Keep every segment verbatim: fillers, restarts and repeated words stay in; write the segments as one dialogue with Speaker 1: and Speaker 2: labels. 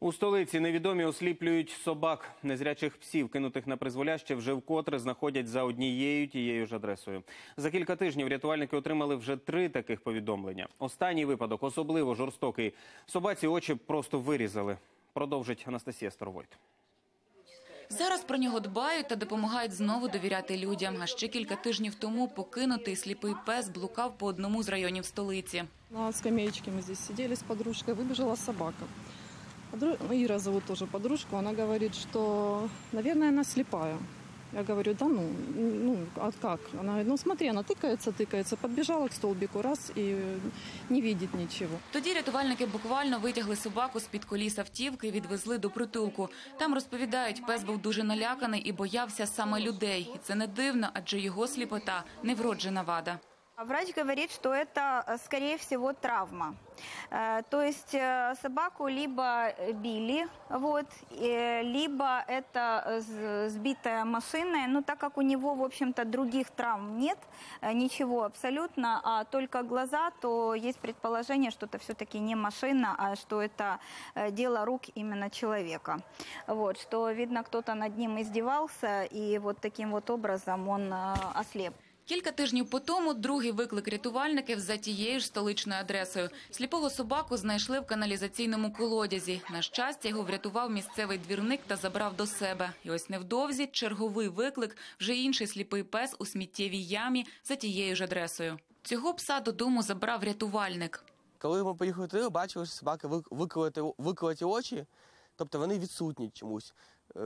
Speaker 1: У столиці невідомі осліплюють собак. Незрячих псів, кинутих на призволяще, вже вкотре знаходять за однією тією ж адресою. За кілька тижнів рятувальники отримали вже три таких повідомлення. Останній випадок особливо жорстокий. Собаці очі просто вирізали. Продовжить Анастасія Старовойт.
Speaker 2: Зараз про нього дбають та допомагають знову довіряти людям. А ще кілька тижнів тому покинутий сліпий пес блукав по одному з районів столиці.
Speaker 3: На скамеечке мы здесь сидели с подружкой, выбежала собака. Ира зовут тоже подружку, она говорит, что, наверное, она слепая. Я говорю, да ну, ну, а как? Она говорит, ну смотри, она тыкается, тыкается, подбежала к столбику, раз и не видит ничего.
Speaker 2: Тоді рятувальники буквально витягли собаку з-під коліс автівки і відвезли до притулку. Там розповідають, пес був дуже наляканий і боявся саме людей. І це не дивно, адже його сліпота – невроджена вада.
Speaker 4: Врач говорит, что это, скорее всего, травма. То есть собаку либо били, вот, либо это сбитая машиной. Но так как у него, в общем-то, других травм нет, ничего абсолютно, а только глаза, то есть предположение, что это все-таки не машина, а что это дело рук именно человека. Вот, что, видно, кто-то над ним издевался, и вот таким вот образом он ослеп.
Speaker 2: Кілька тижнів по тому другий виклик рятувальників за тією ж столичною адресою. Сліпого собаку знайшли в каналізаційному колодязі. На щастя, його врятував місцевий двірник та забрав до себе. І ось невдовзі черговий виклик – вже інший сліпий пес у сміттєвій ямі за тією ж адресою. Цього пса додому забрав рятувальник.
Speaker 5: Коли ми поїхали туди, бачили, що собаки виколоті очі, тобто вони відсутні чомусь.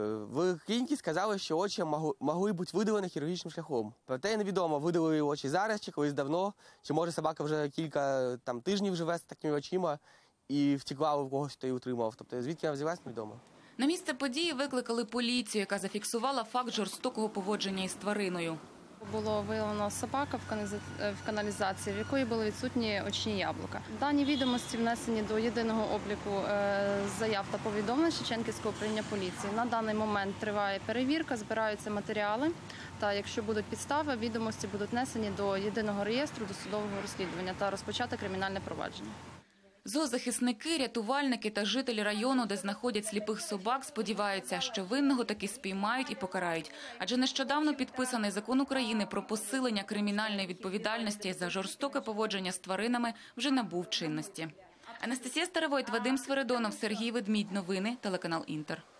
Speaker 5: В клініці сказали, що очі могли бути видалені хірургічним шляхом. Проте невідомо, видалили очі зараз чи колись давно, чи може собака вже кілька там, тижнів живе з такими очима і втекла у когось, хто її утримав. Тобто звідки вона взялась, невідомо.
Speaker 2: На місце події викликали поліцію, яка зафіксувала факт жорстокого поводження із твариною.
Speaker 6: Було виявлено собака в каналізації, в якої були відсутні очні яблука. Дані відомості внесені до єдиного обліку заяв та повідомлень Шевченківського управління поліції. На даний момент триває перевірка, збираються матеріали, та якщо будуть підстави, відомості будуть внесені до єдиного реєстру досудового розслідування та розпочати кримінальне провадження.
Speaker 2: Зоозахисники, рятувальники та жителі району, де знаходять сліпих собак, сподіваються, що винного таки спіймають і покарають. Адже нещодавно підписаний закон України про посилення кримінальної відповідальності за жорстоке поводження з тваринами вже набув чинності. Анастасія Старовойт, Вадим Свиридонов, Сергій Ведмідь. Новини, телеканал Інтер.